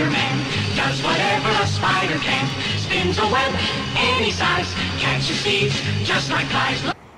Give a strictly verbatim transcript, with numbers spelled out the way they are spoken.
Spider-Man does whatever a spider can. Spins a web any size, catches thieves just like flies.